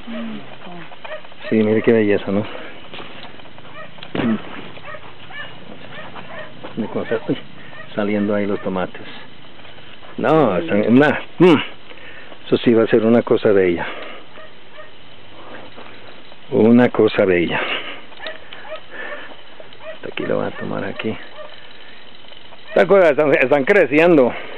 Sí, mire qué belleza, ¿no? De cosas, uy, saliendo ahí los tomates. No, eso sí va a ser una cosa bella. Una cosa bella. Hasta aquí lo van a tomar aquí. Estas cosas están creciendo.